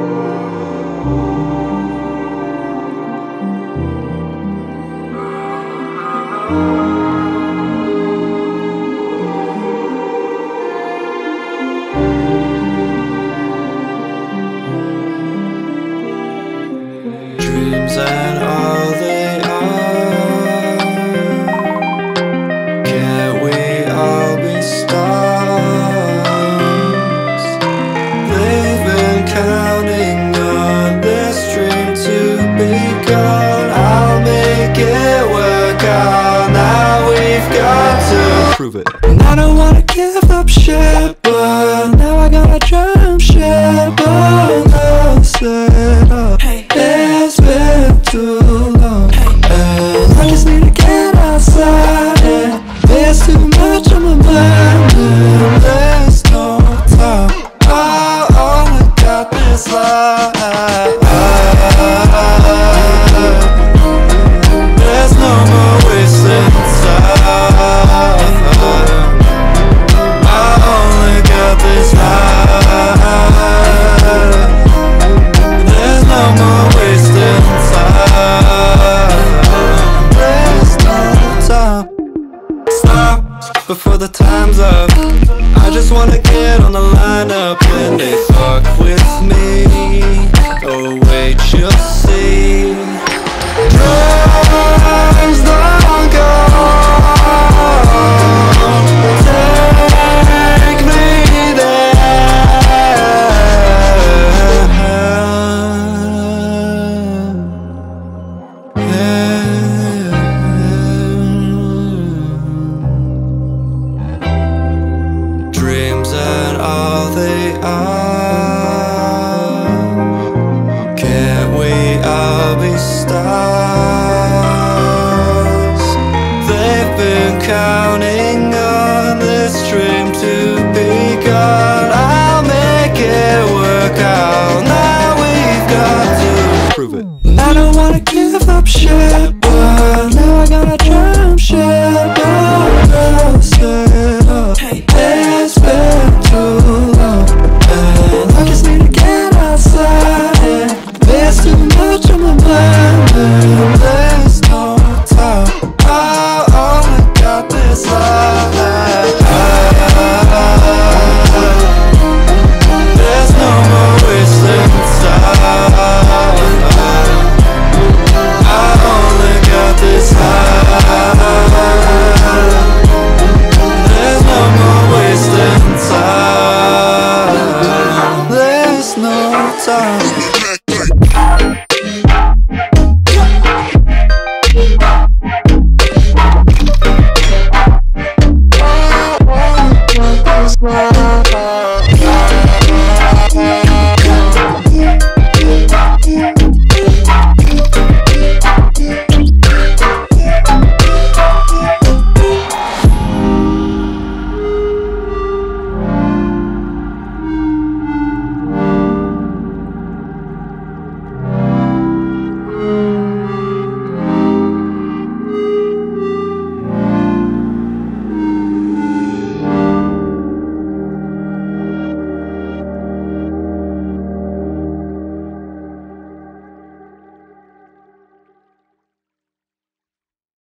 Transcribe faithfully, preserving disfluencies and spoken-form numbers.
Dreams and all they are, can't we all be stars? They've been counting on this dream to be gone. I'll make it work out, now we've got to prove it. And I don't wanna give up shit, but now I gotta jump ship. Oh no, set up. It's been too long, and I just need to get outside. And there's too much on my mind, and there's no time. I only got this life. There's no more wasting time. I only got this life. There's no more wasting time. There's no time. Stop before the time's up. I just wanna get on the lineup when they fuck with me. Oh wait, you'll see. Drugs don't go. Take me Dreams and all they are, can't we all be stars? They've been counting on this dream